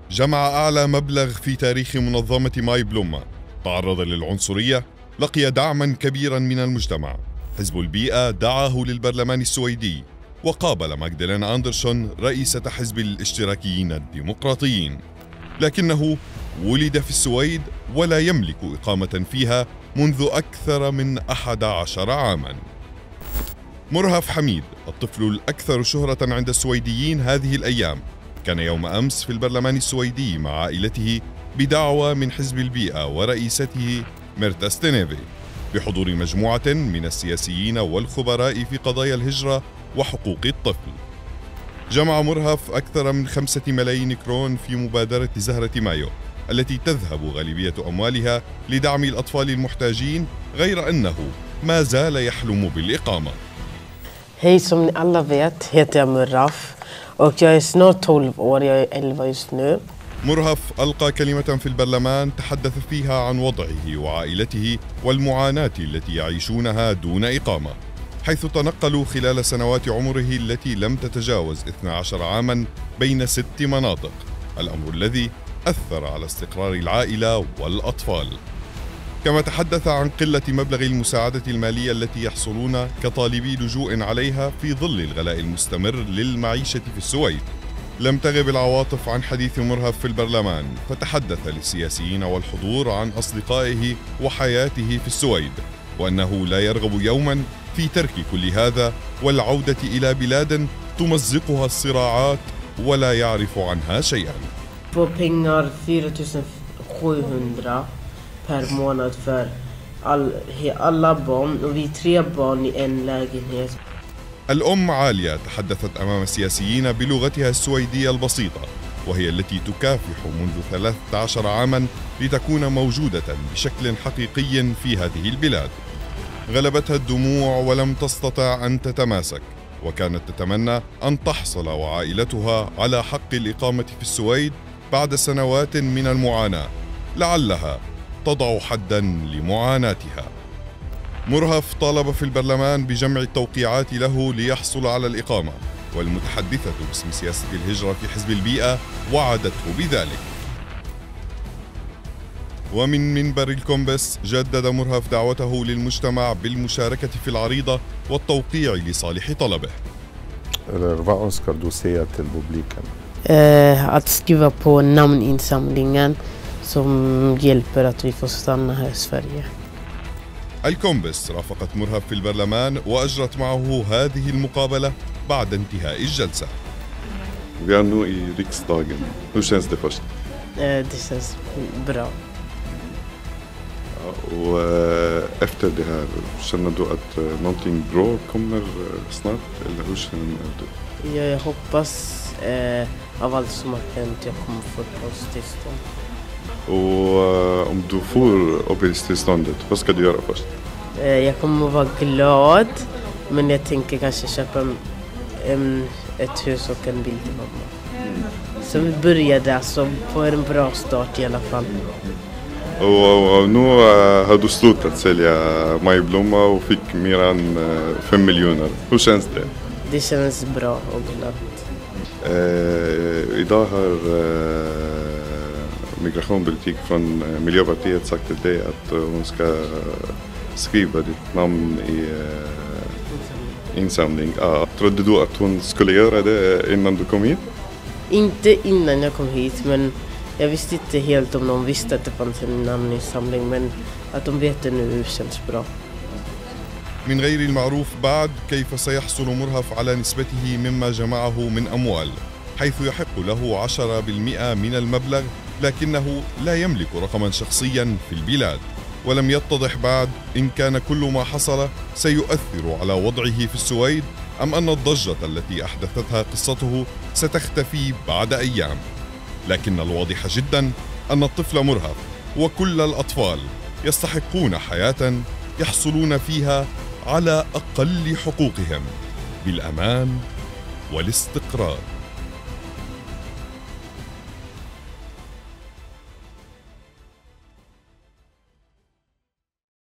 جمع أعلى مبلغ في تاريخ منظمة ماي بلوما، تعرض للعنصرية، لقي دعما كبيرا من المجتمع. حزب البيئة دعاه للبرلمان السويدي، وقابل ماغدالينا أندرسون رئيسة حزب الاشتراكيين الديمقراطيين، لكنه ولد في السويد ولا يملك إقامة فيها منذ أكثر من 11 عاما. مرهف حميد الطفل الأكثر شهرة عند السويديين هذه الأيام كان يوم أمس في البرلمان السويدي مع عائلته بدعوة من حزب البيئة ورئيسته ميرتا ستينيفي، بحضور مجموعة من السياسيين والخبراء في قضايا الهجرة وحقوق الطفل. جمع مرهف أكثر من 5 ملايين كرون في مبادرة زهرة مايو التي تذهب غالبية أموالها لدعم الأطفال المحتاجين، غير أنه ما زال يحلم بالإقامة. Hej, som ni alla vet heter jag Murhaf och jag är snart 12 år, jag är 11 just nu. مرهف ألقى كلمة في البرلمان تحدث فيها عن وضعه وعائلته والمعاناة التي يعيشونها دون إقامة، حيث تنقلوا خلال سنوات عمره التي لم تتجاوز 12 عاما بين 6 مناطق، الأمر الذي أثر على استقرار العائلة والأطفال. كما تحدث عن قلة مبلغ المساعدة المالية التي يحصلون كطالبي لجوء عليها في ظل الغلاء المستمر للمعيشة في السويد. لم تغب العواطف عن حديث مرهف في البرلمان، فتحدث للسياسيين والحضور عن أصدقائه وحياته في السويد، وأنه لا يرغب يوما في ترك كل هذا والعودة إلى بلاد تمزقها الصراعات ولا يعرف عنها شيئا. Får pengar 4700 per månad för alla barn och vi 3 barn i en lägenhet. الأم عالية تحدثت أمام السياسيين بلغتها السويدية البسيطة، وهي التي تكافح منذ 13 عاما لتكون موجودة بشكل حقيقي في هذه البلاد. غلبتها الدموع ولم تستطع أن تتماسك، وكانت تتمنى أن تحصل وعائلتها على حق الإقامة في السويد بعد سنوات من المعاناة، لعلها تضع حدا لمعاناتها. مرهف طالب في البرلمان بجمع التوقيعات له ليحصل على الإقامة، والمتحدثة باسم سياسة الهجرة في حزب البيئة وعدته بذلك. ومن منبر الكومبس جدد مرهف دعوته للمجتمع بالمشاركة في العريضة والتوقيع لصالح طلبه. Att skriva på namninsamlingen som hjälper att vi får stanna här i Sverige. الكومبس رافقت مرهف في البرلمان وأجرت معه هذه المقابلة بعد انتهاء الجلسة. Vi är nu i riksdagen. Hur känns det först? Det känns bra. Och efter det här, känner du att någonting bra kommer snart? Eller hur känner du? Jag hoppas av allt som har hänt jag kommer få uppehållstillstånd. Och om du får uppehållstillståndet, vad ska du göra först? Jag kommer att vara glad, men jag tänker kanske köpa ett hus och en bil till mamma. Så vi började alltså på en bra start i alla fall. Och nu har du slutat sälja Maj Blomma och fick mer än 5 miljoner. Hur känns det? Det känns bra och glatt. Idag har migrationspolitik från Miljöpartiet sagt till dig att hon ska skriva ditt namn i insamling. Trodde du att hon skulle göra det innan du kom hit? Inte innan jag kom hit, men jag visste inte helt om de visste att det fanns en namninsamling, men att de vet det nu känns bra. من غير المعروف بعد كيف سيحصل مرهف على نسبته مما جمعه من أموال، حيث يحق له 10% من المبلغ، لكنه لا يملك رقما شخصيا في البلاد، ولم يتضح بعد إن كان كل ما حصل سيؤثر على وضعه في السويد، أم أن الضجة التي أحدثتها قصته ستختفي بعد أيام. لكن الواضح جدا أن الطفل مرهف وكل الأطفال يستحقون حياة يحصلون فيها على أقل حقوقهم بالأمان والاستقرار.